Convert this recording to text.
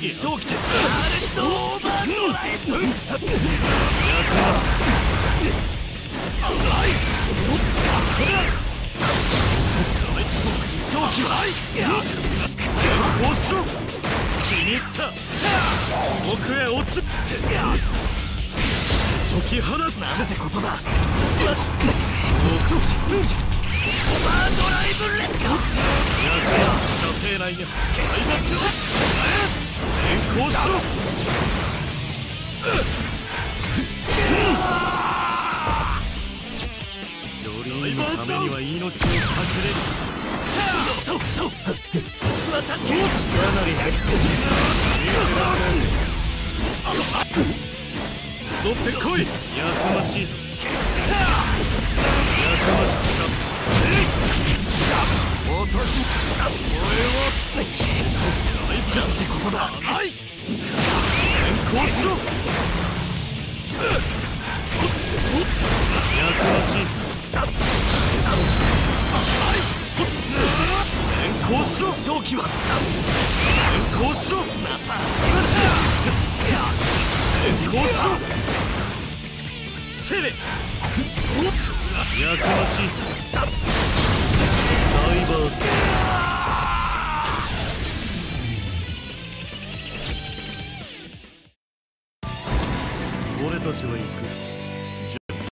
気勝機でオーバードライブ。勝機はこうしろ。気に入った。奥へ落ちって解き放つなんてことだ。オーバードライブレッカー。射程内に大爆を先行しろ。ジョリーのためには命をかけれる。そう渡ってかなりだ。戻ってこい。やかましいぞ。やかましくしろ。私俺はなんてことだ。はい先行しろ。やかましいぞ。先行しろ。勝機は先行しろ。先行しろ。せれ。やかましいぞ。ダイバー。俺たちは行く。